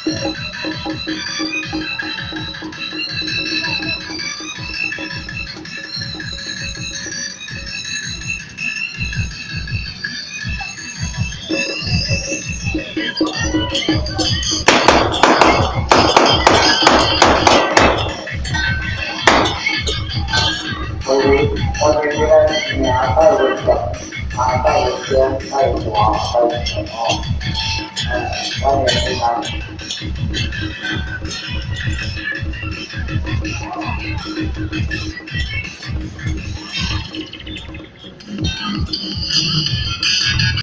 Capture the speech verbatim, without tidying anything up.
我这边年代文的，啊，代文先代华代文哦，嗯，我也是他。